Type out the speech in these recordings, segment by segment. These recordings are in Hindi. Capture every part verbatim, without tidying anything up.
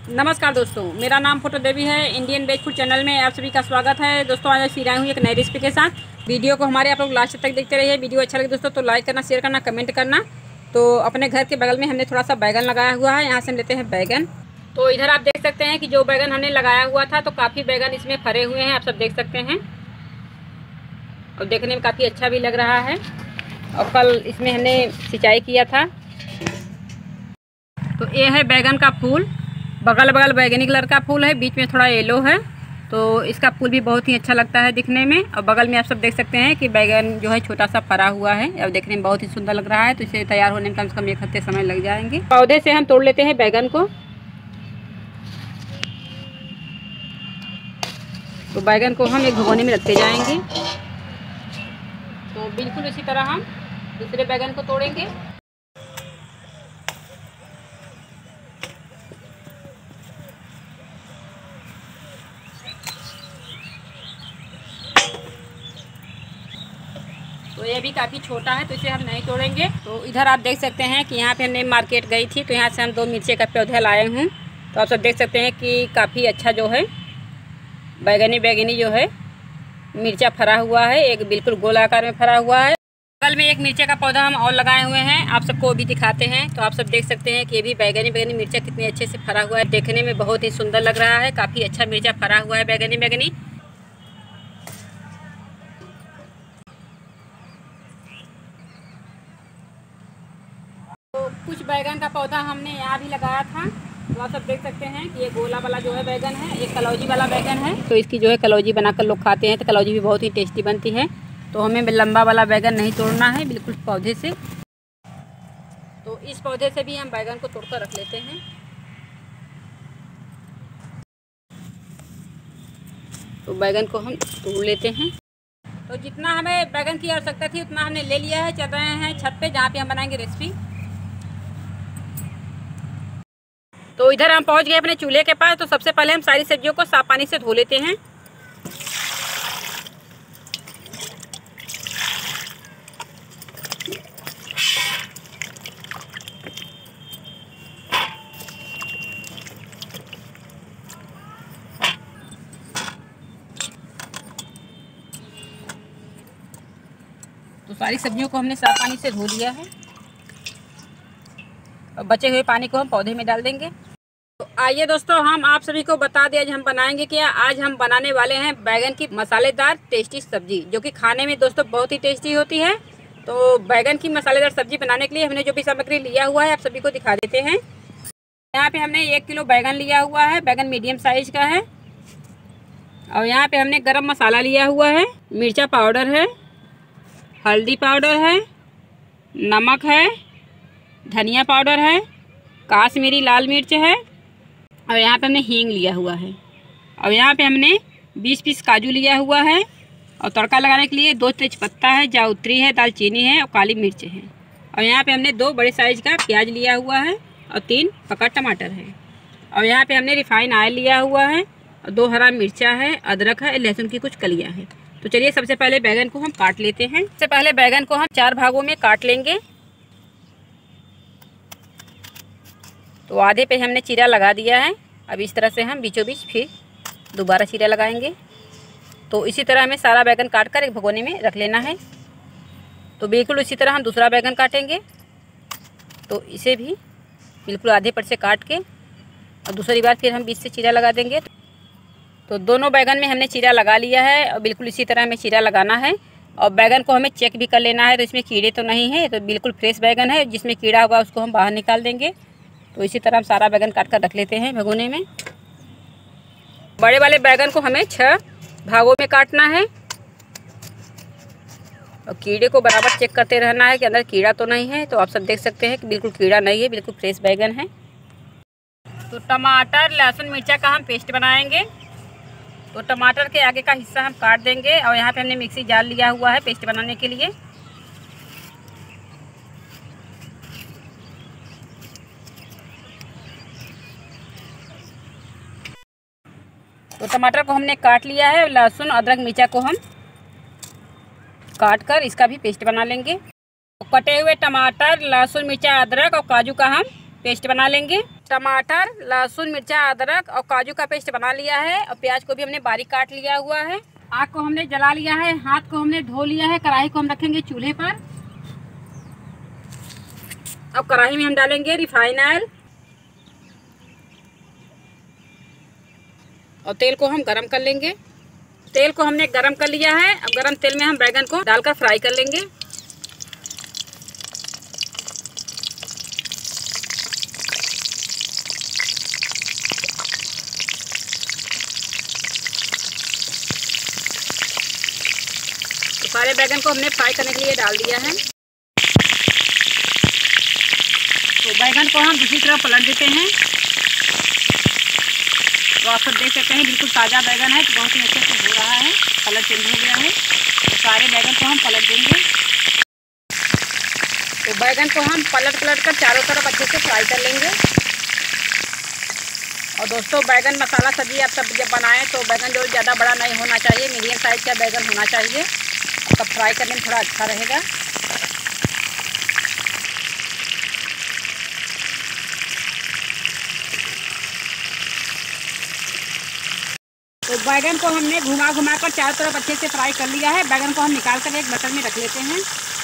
नमस्कार दोस्तों, मेरा नाम फोटो देवी है। इंडियन वेज फूड चैनल में आप सभी का स्वागत है। दोस्तों आज फिर आई हूँ एक नई रेसिपी के साथ। वीडियो को हमारे आप लोग लास्ट तक देखते रहिए। वीडियो अच्छा लगे दोस्तों तो लाइक करना, शेयर करना, कमेंट करना। तो अपने घर के बगल में हमने थोड़ा सा बैगन लगाया हुआ है, यहाँ से हम लेते हैं बैगन। तो इधर आप देख सकते हैं कि जो बैगन हमने लगाया हुआ था तो काफ़ी बैगन इसमें फरे हुए हैं, आप सब देख सकते हैं। और देखने में काफ़ी अच्छा भी लग रहा है। और कल इसमें हमने सिंचाई किया था। तो ये है बैगन का फूल, बगल बगल बैगनी कलर का फूल है, बीच में थोड़ा येलो है। तो इसका फूल भी बहुत ही अच्छा लगता है दिखने में। और बगल में आप सब देख सकते हैं कि बैगन जो है छोटा सा फरा हुआ है और देखने में बहुत ही सुंदर लग रहा है। तो इसे तैयार होने में कम से कम एक हफ्ते समय लग जाएंगे। पौधे से हम तोड़ लेते हैं बैगन को। तो बैगन को हम एक भगोने में रखते जाएंगे। तो बिल्कुल इसी तरह हम दूसरे बैगन को तोड़ेंगे। तो ये भी काफ़ी छोटा है तो इसे हम नहीं तोड़ेंगे। तो इधर आप देख सकते हैं कि यहाँ पे हमने मार्केट गई थी तो यहाँ से हम दो मिर्ची का पौधा लाए हूँ। तो आप सब देख सकते हैं कि काफ़ी अच्छा जो है बैगनी बैगनी जो है मिर्चा फरा हुआ है। एक बिल्कुल गोल आकार में फरा हुआ है। बगल में एक मिर्चा का पौधा हम और लगाए हुए हैं, आप सबको भी दिखाते हैं। तो आप सब देख सकते हैं कि ये भी बैगनी बैगनी मिर्चा कितने अच्छे से फरा हुआ है। देखने में बहुत ही सुंदर लग रहा है। काफ़ी अच्छा मिर्चा फरा हुआ है बैगनी बैगनी। तो कुछ बैगन का पौधा हमने यहाँ भी लगाया था। तो आप सब देख सकते हैं कि ये गोला वाला जो है बैगन है, एक कलौजी वाला बैगन है। तो इसकी जो है कलौजी बनाकर लोग खाते हैं। तो कलौजी भी बहुत ही टेस्टी बनती है। तो हमें लंबा वाला बैगन नहीं तोड़ना है, बिल्कुल पौधे से। तो इस पौधे से भी हम बैगन को तोड़कर रख लेते हैं। तो बैगन को हम तोड़ लेते हैं। तो जितना हमें बैगन की आवश्यकता थी उतना हमने ले लिया है। चल रहे हैं छत पे जहाँ पे हम बनाएंगे रेसिपी। तो इधर हम पहुंच गए अपने चूल्हे के पास। तो सबसे पहले हम सारी सब्जियों को साफ पानी से धो लेते हैं। तो सारी सब्जियों को हमने साफ पानी से धो लिया है और बचे हुए पानी को हम पौधे में डाल देंगे। तो आइए दोस्तों हम आप सभी को बता दें आज हम बनाएंगे क्या। आज हम बनाने वाले हैं बैगन की मसालेदार टेस्टी सब्जी, जो कि खाने में दोस्तों बहुत ही टेस्टी होती है। तो बैगन की मसालेदार सब्जी बनाने के लिए हमने जो भी सामग्री लिया हुआ है आप सभी को दिखा देते हैं। यहाँ पे हमने एक किलो बैगन लिया हुआ है, बैगन मीडियम साइज का है। और यहाँ पे हमने गरम मसाला लिया हुआ है, मिर्चा पाउडर है, हल्दी पाउडर है, नमक है, धनिया पाउडर है, काश्मीरी लाल मिर्च है। और यहाँ पे हमने हींग लिया हुआ है। और यहाँ पे हमने बीस पीस काजू लिया हुआ है। और तड़का लगाने के लिए दो तेजपत्ता है, जावित्री है, दालचीनी है और काली मिर्च है। और यहाँ पे हमने दो बड़े साइज का प्याज लिया हुआ है और तीन पका टमाटर है। और यहाँ पे हमने रिफाइन ऑयल लिया हुआ है और दो हरा मिर्चा है, अदरक है, लहसुन की कुछ कलियाँ हैं। तो चलिए सबसे पहले बैगन को हम काट लेते हैं। सबसे पहले बैगन को हम चार भागों में काट लेंगे। तो आधे पे हमने चीरा लगा दिया है। अब इस तरह से हम बीचों बीच फिर दोबारा चीरा लगाएंगे। तो इसी तरह हमें सारा बैगन काट कर एक भगोने में रख लेना है। तो बिल्कुल इसी तरह हम दूसरा बैगन काटेंगे। तो इसे भी बिल्कुल आधे पर से काट के और दूसरी बार फिर हम बीच से चीरा लगा देंगे। तो दोनों बैगन में हमने चीरा लगा लिया है और बिल्कुल इसी तरह हमें चीरा लगाना है। और बैगन को हमें चेक भी कर लेना है। तो इसमें कीड़े तो नहीं है, तो बिल्कुल फ्रेश बैगन है। जिसमें कीड़ा होगा उसको हम बाहर निकाल देंगे। तो इसी तरह हम सारा बैगन काट कर रख लेते हैं भगोने में। बड़े वाले बैगन को हमें छह भागों में काटना है। और कीड़े को बराबर चेक करते रहना है कि अंदर कीड़ा तो नहीं है। तो आप सब देख सकते हैं कि बिल्कुल कीड़ा नहीं है, बिल्कुल फ्रेश बैगन है। तो टमाटर, लहसुन, मिर्चा का हम पेस्ट बनाएंगे। तो टमाटर के आगे का हिस्सा हम काट देंगे। और यहाँ पे हमने मिक्सी जार लिया हुआ है पेस्ट बनाने के लिए। तो टमाटर को हमने काट लिया है। लहसुन, अदरक, मिर्चा को हम काट कर इसका भी पेस्ट बना लेंगे। तो कटे हुए टमाटर, लहसुन, मिर्चा, अदरक और काजू का हम पेस्ट बना लेंगे। टमाटर, लहसुन, मिर्चा, अदरक और काजू का पेस्ट बना लिया है और प्याज को भी हमने बारीक काट लिया हुआ है। आग को हमने जला लिया है, हाथ को हमने धो लिया है। कढ़ाई को हम रखेंगे चूल्हे पर। अब कढ़ाई में हम डालेंगे रिफाइन ऑयल और तेल को हम गरम कर लेंगे। तेल को हमने गरम कर लिया है। अब गरम तेल में हम बैगन को डालकर फ्राई कर लेंगे। तो सारे बैगन को हमने फ्राई करने के लिए डाल दिया है। तो बैगन को हम दूसरी तरफ पलट देते हैं। तो आप सब देख सकते हैं बिल्कुल ताज़ा बैगन है, तो बहुत ही अच्छे से हो रहा है, कलर चेंज हो गया है। तो सारे बैगन को हम पलट देंगे। तो बैगन को हम पलट पलट कर चारों तरफ अच्छे से फ्राई कर लेंगे। और दोस्तों बैगन मसाला सब्जी आप सब जब बनाएं तो बैगन जो ज़्यादा बड़ा नहीं होना चाहिए, मीडियम साइज़ का बैगन होना चाहिए, तब फ्राई करने में थोड़ा अच्छा रहेगा। तो बैगन को हमने घुमा घुमा कर चारों तरफ अच्छे से फ्राई कर लिया है। बैगन को हम निकाल कर एक बर्तन में रख लेते हैं।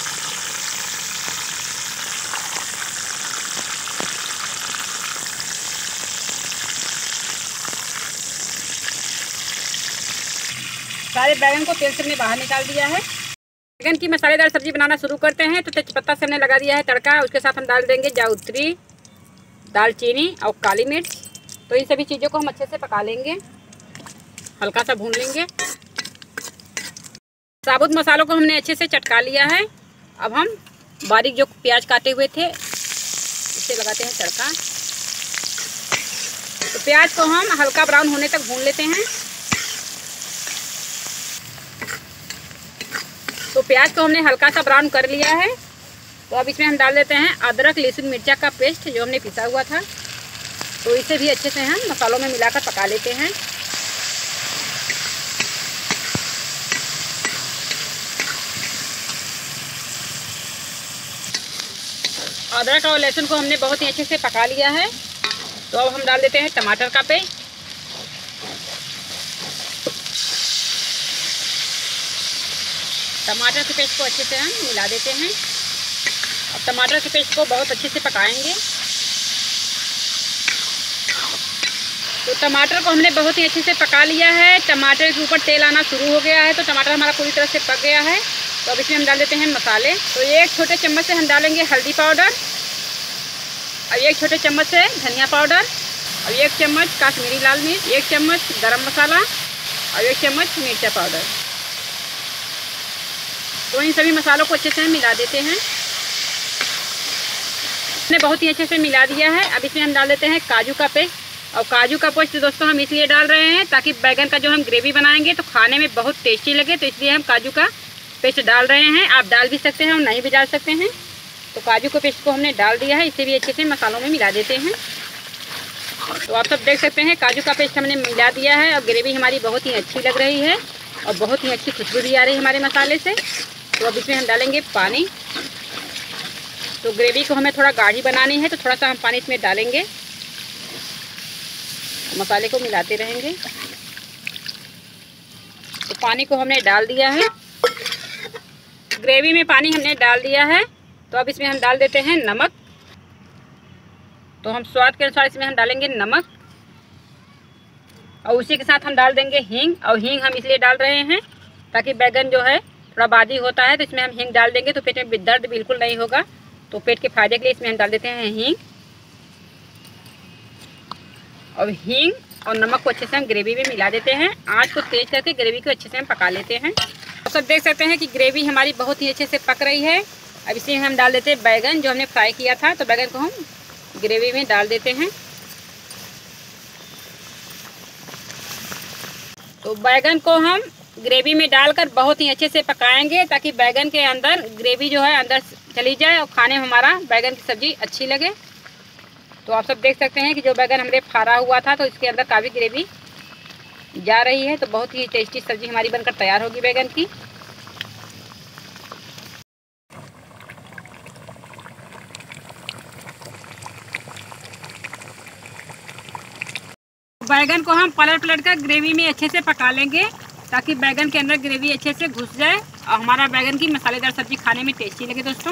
सारे बैगन को तेल से हमने बाहर निकाल दिया है। बैगन की मसालेदार सब्जी बनाना शुरू करते हैं। तो तेजपत्ता से हमने लगा दिया है तड़का। उसके साथ हम डाल देंगे जावित्री, दालचीनी और काली मिर्च। तो इन सभी चीज़ों को हम अच्छे से पका लेंगे, हल्का सा भून लेंगे। साबुत मसालों को हमने अच्छे से चटका लिया है। अब हम बारीक जो प्याज काटे हुए थे उससे लगाते हैं तड़का। तो प्याज को हम हल्का ब्राउन होने तक भून लेते हैं। तो प्याज को हमने हल्का सा ब्राउन कर लिया है। तो अब इसमें हम डाल देते हैं अदरक, लहसुन, मिर्चा का पेस्ट जो हमने पिसा हुआ था। तो इसे भी अच्छे से हम मसालों में मिलाकर पका लेते हैं। अदरक और लहसुन को हमने बहुत ही अच्छे से पका लिया है। तो अब हम डाल देते हैं टमाटर का पेस्ट। टमाटर के पेस्ट को अच्छे से हम मिला देते हैं। अब टमाटर के पेस्ट को बहुत अच्छे से पकाएंगे। तो टमाटर को हमने बहुत ही अच्छे से पका लिया है। टमाटर के ऊपर तेल आना शुरू हो गया है। तो टमाटर हमारा पूरी तरह से पक गया है। तो अब इसमें हम डाल देते हैं मसाले। तो एक छोटे चम्मच से हम डालेंगे हल्दी पाउडर, और एक छोटे चम्मच से धनिया पाउडर, और एक चम्मच काश्मीरी लाल मिर्च, एक चम्मच गरम मसाला और एक चम्मच मिर्चा पाउडर। तो इन सभी मसालों को अच्छे से हम मिला देते हैं। हमने बहुत ही अच्छे से मिला दिया है। अब इसमें हम डाल देते हैं काजू का पेस्ट। और काजू का पेस्ट दोस्तों हम इसलिए डाल रहे हैं ताकि बैगन का जो हम ग्रेवी बनाएंगे तो खाने में बहुत टेस्टी लगे, तो इसलिए हम काजू का पेस्ट डाल रहे हैं। आप डाल भी सकते हैं और नहीं भी डाल सकते हैं। तो काजू के पेस्ट को हमने डाल दिया है। इसे भी अच्छे से मसालों में मिला देते हैं। तो आप सब देख सकते हैं काजू का पेस्ट हमने मिला दिया है और ग्रेवी हमारी बहुत ही अच्छी लग रही है और बहुत ही अच्छी खुशबू भी आ रही है हमारे मसाले से। तो अब इसमें हम डालेंगे पानी। तो ग्रेवी को हमें थोड़ा गाढ़ी बनानी है तो थोड़ा सा हम पानी इसमें डालेंगे, मसाले को मिलाते रहेंगे। तो पानी को हमने डाल दिया है। ग्रेवी में पानी हमने डाल दिया है। तो अब इसमें हम डाल देते हैं नमक। तो हम स्वाद के अनुसार इसमें हम डालेंगे नमक, और उसी के साथ हम डाल देंगे हींग। और हींग हम इसलिए डाल रहे हैं ताकि बैगन जो है थोड़ा बादी होता है, तो इसमें हम हींग डाल देंगे तो पेट में दर्द बिल्कुल नहीं होगा। तो पेट के फायदे के लिए इसमें हम डाल देते हैं हींग। और हींग और नमक को अच्छे से हम ग्रेवी में मिला देते हैं। आंच को तेज करके ग्रेवी को अच्छे से हम पका लेते हैं। आप सब देख सकते हैं कि ग्रेवी हमारी बहुत ही अच्छे से पक रही है। अब इसमें हम डाल देते हैं बैगन जो हमने फ्राई किया था। तो बैगन को हम ग्रेवी में डाल देते हैं। तो बैगन को हम ग्रेवी में डालकर बहुत ही अच्छे से पकाएंगे ताकि बैगन के अंदर ग्रेवी जो है अंदर चली जाए और खाने में हमारा बैगन की सब्ज़ी अच्छी लगे। तो आप सब देख सकते हैं कि जो बैगन हमने फाड़ा हुआ था तो इसके अंदर काफ़ी ग्रेवी जा रही है। तो बहुत ही टेस्टी सब्ज़ी हमारी बनकर तैयार होगी बैगन की। बैगन को हम पलट पलट कर ग्रेवी में अच्छे से पका लेंगे ताकि बैगन के अंदर ग्रेवी अच्छे से घुस जाए और हमारा बैगन की मसालेदार सब्जी खाने में टेस्टी लगे दोस्तों।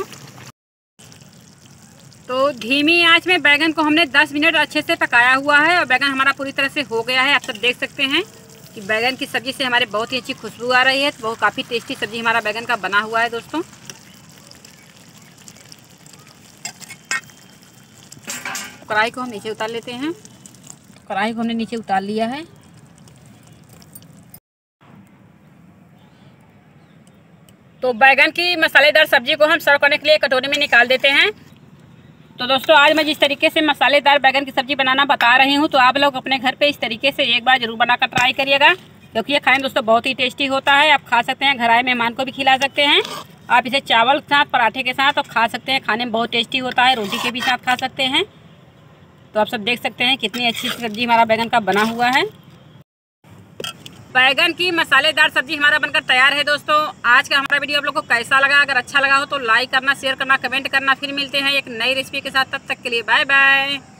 तो धीमी आंच में बैगन को हमने दस मिनट अच्छे से पकाया हुआ है और बैगन हमारा पूरी तरह से हो गया है। आप सब देख सकते हैं कि बैगन की सब्जी से हमारे बहुत ही अच्छी खुशबू आ रही है। तो वो काफ़ी टेस्टी सब्जी हमारा बैगन का बना हुआ है दोस्तों। कढ़ाई को हम नीचे उतार लेते हैं। तो कढ़ाई को हमने नीचे उतार लिया है। तो बैगन की मसालेदार सब्जी को हम सर्व करने के लिए कटोरी में निकाल देते हैं। तो दोस्तों आज मैं जिस तरीके से मसालेदार बैगन की सब्जी बनाना बता रही हूँ तो आप लोग अपने घर पे इस तरीके से एक बार जरूर बनाकर ट्राई करिएगा, क्योंकि ये खाने दोस्तों बहुत ही टेस्टी होता है। आप खा सकते हैं, घर आए मेहमान को भी खिला सकते हैं। आप इसे चावल के साथ, पराठे के साथ और खा सकते हैं, खाने में बहुत टेस्टी होता है। रोटी के भी साथ खा सकते हैं। तो आप सब देख सकते हैं कितनी अच्छी सब्जी हमारा बैगन का बना हुआ है। बैगन की मसालेदार सब्जी हमारा बनकर तैयार है दोस्तों। आज का हमारा वीडियो आप लोग को कैसा लगा? अगर अच्छा लगा हो तो लाइक करना, शेयर करना, कमेंट करना। फिर मिलते हैं एक नई रेसिपी के साथ, तब तक के लिए बाय बाय।